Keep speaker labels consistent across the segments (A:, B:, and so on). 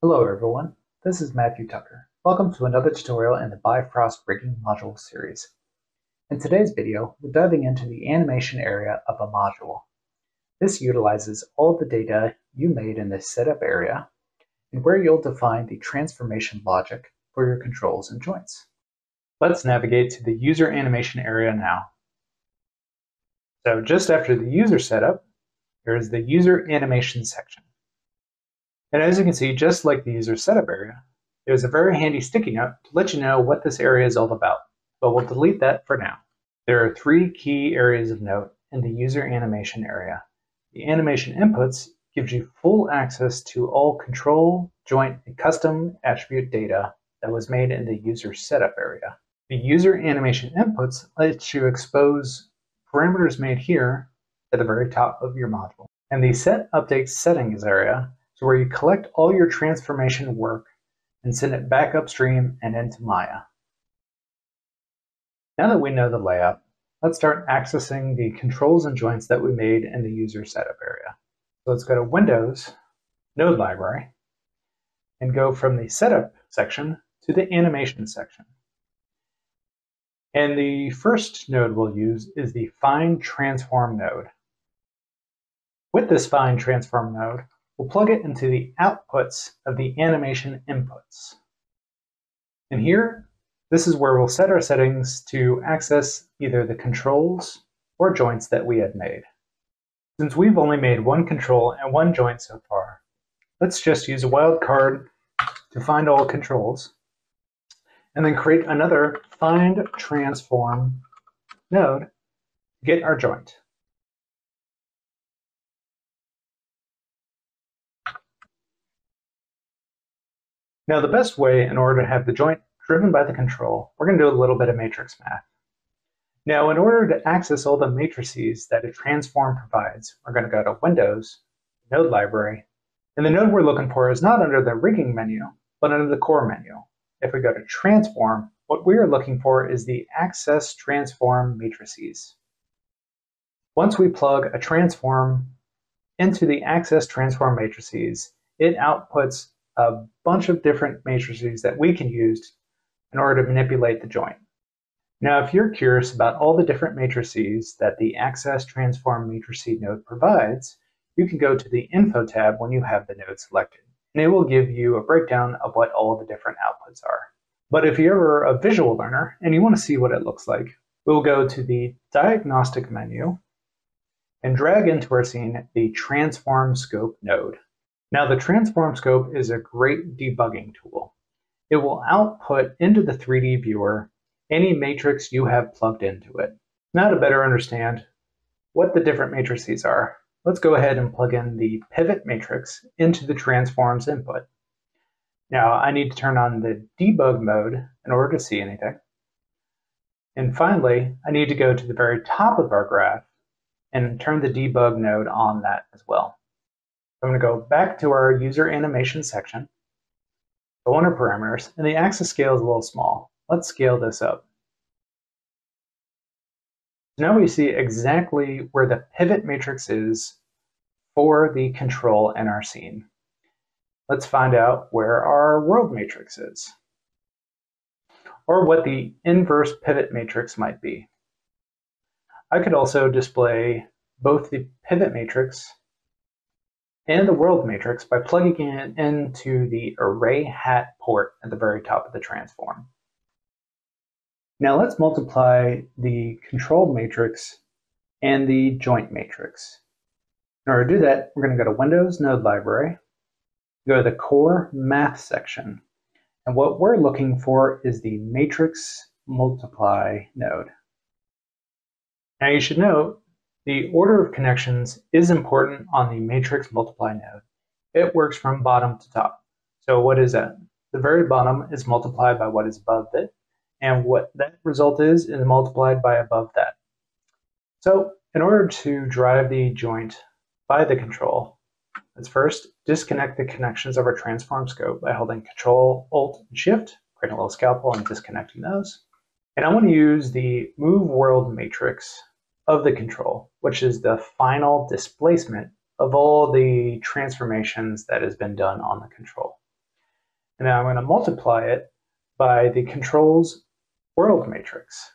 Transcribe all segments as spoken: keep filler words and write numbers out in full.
A: Hello everyone, this is Matthew Tucker. Welcome to another tutorial in the Bifrost Rigging Module series. In today's video, we're diving into the animation area of a module. This utilizes all the data you made in the setup area and where you'll define the transformation logic for your controls and joints. Let's navigate to the user animation area now. So just after the user setup, there is the user animation section. And as you can see, just like the user setup area, there's a very handy sticky note to let you know what this area is all about, but we'll delete that for now. There are three key areas of note in the user animation area. The animation inputs gives you full access to all control, joint, and custom attribute data that was made in the user setup area. The user animation inputs lets you expose parameters made here at the very top of your module. And the set update settings area is where you collect all your transformation work and send it back upstream and into Maya. Now that we know the layout, let's start accessing the controls and joints that we made in the user setup area. So let's go to Windows, Node Library, and go from the setup section to the animation section. And the first node we'll use is the Find Transform node. With this Find Transform node, we'll plug it into the outputs of the animation inputs. And here, this is where we'll set our settings to access either the controls or joints that we had made. Since we've only made one control and one joint so far, let's just use a wildcard to find all controls, and then create another Find Transform node to get our joint. Now, the best way in order to have the joint driven by the control, we're going to do a little bit of matrix math. Now, in order to access all the matrices that a transform provides, we're going to go to Windows, Node Library, and the node we're looking for is not under the rigging menu, but under the core menu. If we go to Transform, what we are looking for is the Access Transform matrices. Once we plug a transform into the Access Transform matrices, it outputs a bunch of different matrices that we can use in order to manipulate the joint. Now, if you're curious about all the different matrices that the Access Transform matrices node provides, you can go to the Info tab when you have the node selected, and it will give you a breakdown of what all the different outputs are. But if you're a visual learner and you want to see what it looks like, we'll go to the Diagnostic menu and drag into our scene the Transform Scope node. Now, the Transform Scope is a great debugging tool. It will output into the three D viewer any matrix you have plugged into it. Now, to better understand what the different matrices are, let's go ahead and plug in the pivot matrix into the transforms input. Now, I need to turn on the debug mode in order to see anything. And finally, I need to go to the very top of our graph and turn the debug node on that as well. I'm going to go back to our user animation section, go under parameters, and the axis scale is a little small. Let's scale this up. So now we see exactly where the pivot matrix is for the control in our scene. Let's find out where our world matrix is, or what the inverse pivot matrix might be. I could also display both the pivot matrix and the world matrix by plugging it into the array hat port at the very top of the transform. Now let's multiply the control matrix and the joint matrix. In order to do that, we're going to go to Windows Node Library, go to the Core Math section, and what we're looking for is the Matrix Multiply node. Now you should note the order of connections is important on the matrix multiply node. It works from bottom to top. So what is that? The very bottom is multiplied by what is above it, and what that result is is multiplied by above that. So in order to drive the joint by the control, let's first disconnect the connections of our transform scope by holding Control, Alt, and Shift, creating a little scalpel and disconnecting those. And I want to use the Move World matrix of the control, which is the final displacement of all the transformations that has been done on the control. And now I'm going to multiply it by the control's world matrix.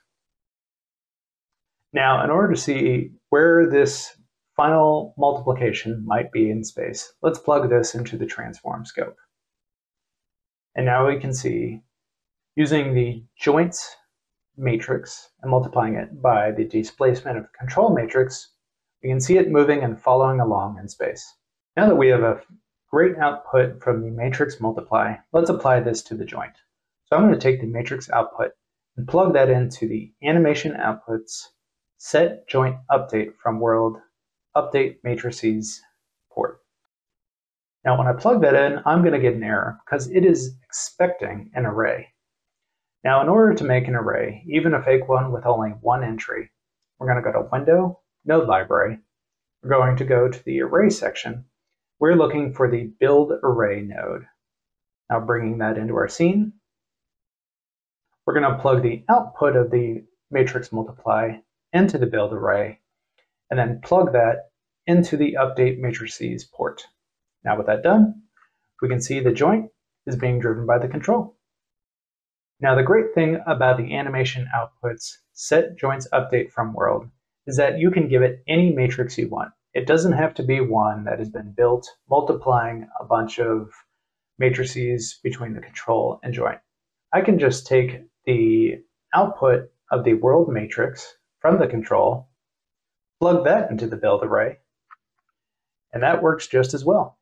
A: Now, in order to see where this final multiplication might be in space, let's plug this into the transform scope. And now we can see, using the joints matrix and multiplying it by the displacement of the control matrix, we can see it moving and following along in space. Now that we have a great output from the matrix multiply, let's apply this to the joint. So I'm going to take the matrix output and plug that into the animation outputs set joint update from world update matrices port. Now when I plug that in, I'm going to get an error because it is expecting an array. Now in order to make an array, even a fake one with only one entry, we're going to go to Window, Node Library. We're going to go to the Array section. We're looking for the Build Array node. Now bringing that into our scene, we're going to plug the output of the matrix multiply into the build array, and then plug that into the update matrices port. Now with that done, we can see the joint is being driven by the control. Now the great thing about the animation outputs set joints update from world is that you can give it any matrix you want. It doesn't have to be one that has been built multiplying a bunch of matrices between the control and joint. I can just take the output of the world matrix from the control, plug that into the build array, and that works just as well.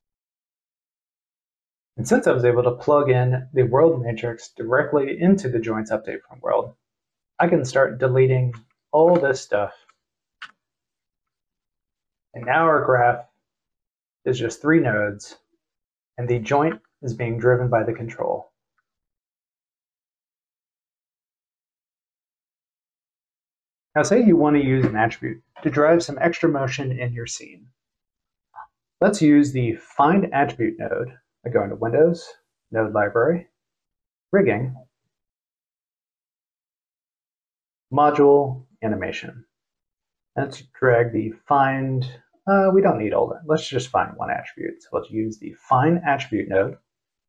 A: And since I was able to plug in the world matrix directly into the joints update from world, I can start deleting all this stuff. And now our graph is just three nodes, and the joint is being driven by the control. Now say you want to use an attribute to drive some extra motion in your scene. Let's use the Find Attribute node by going to Windows, Node Library, Rigging, Module, Animation. Let's drag the Find, uh, we don't need all that. Let's just find one attribute. So let's use the Find Attribute node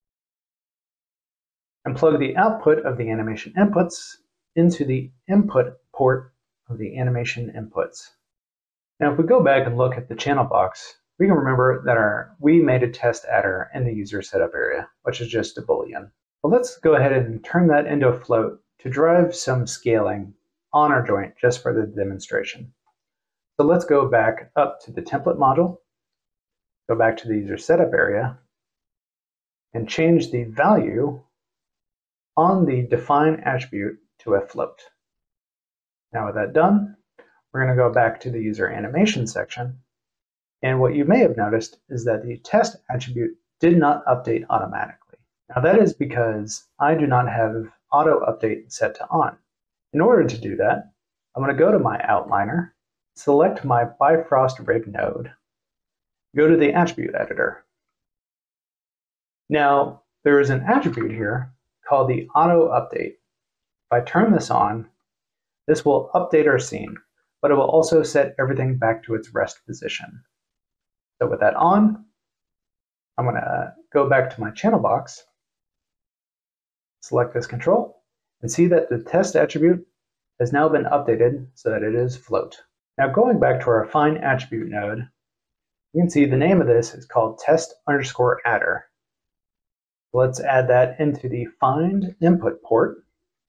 A: and plug the output of the animation inputs into the input port of the animation inputs. Now if we go back and look at the channel box, we can remember that our we made a test adder in the user setup area, which is just a boolean. Well, let's go ahead and turn that into a float to drive some scaling on our joint just for the demonstration. So let's go back up to the template module, go back to the user setup area, and change the value on the define attribute to a float. Now with that done, we're going to go back to the user animation section. And what you may have noticed is that the test attribute did not update automatically. Now that is because I do not have auto update set to on. In order to do that, I'm going to go to my outliner, select my Bifrost Rig node, go to the attribute editor. Now there is an attribute here called the auto update. If I turn this on, this will update our scene, but it will also set everything back to its rest position. So with that on, I'm going to go back to my channel box, select this control, and see that the test attribute has now been updated so that it is float. Now going back to our Find Attribute node, you can see the name of this is called test underscore adder. Let's add that into the Find Input port.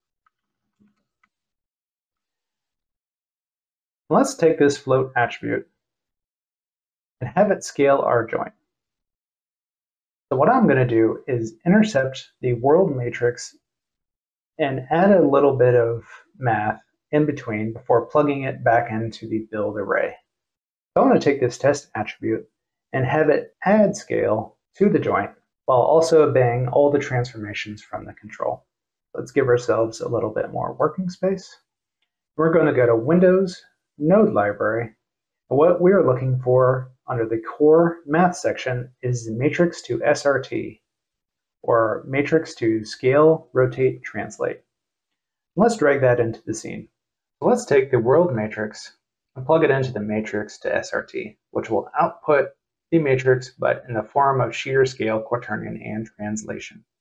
A: Let's take this float attribute and have it scale our joint. So what I'm going to do is intercept the world matrix and add a little bit of math in between before plugging it back into the build array. So I want to take this test attribute and have it add scale to the joint while also obeying all the transformations from the control. Let's give ourselves a little bit more working space. We're going to go to Windows, Node Library. And what we're looking for under the core math section is the matrix to S R T, or matrix to scale, rotate, translate. Let's drag that into the scene. So let's take the world matrix and plug it into the matrix to S R T, which will output the matrix, but in the form of shear, scale, quaternion, and translation.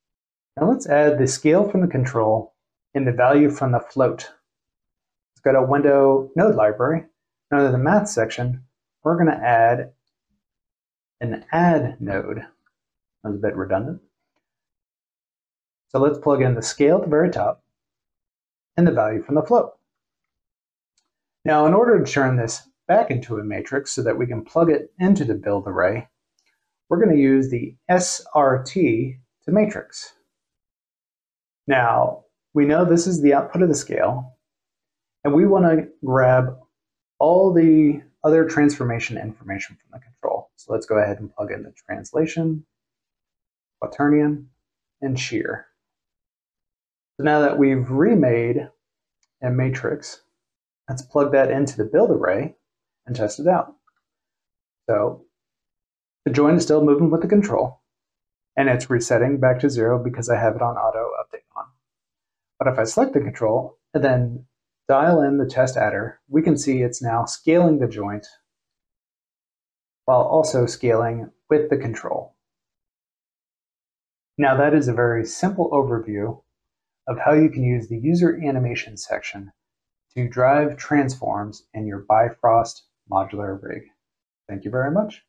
A: Now let's add the scale from the control and the value from the float. Let's go to Window Node Library. Now in the Math section, we're going to add an add node. That was a bit redundant. So let's plug in the scale at the very top and the value from the float. Now in order to turn this back into a matrix so that we can plug it into the build array, we're going to use the S R T to matrix. Now, we know this is the output of the scale, and we want to grab all the other transformation information from the control. So let's go ahead and plug in the translation, quaternion, and shear. So now that we've remade a matrix, let's plug that into the build array and test it out. So the joint is still moving with the control, and it's resetting back to zero because I have it on auto update on. But if I select the control and then dial in the test adder, we can see it's now scaling the joint while also scaling with the control. Now that is a very simple overview of how you can use the user animation section to drive transforms in your Bifrost modular rig. Thank you very much.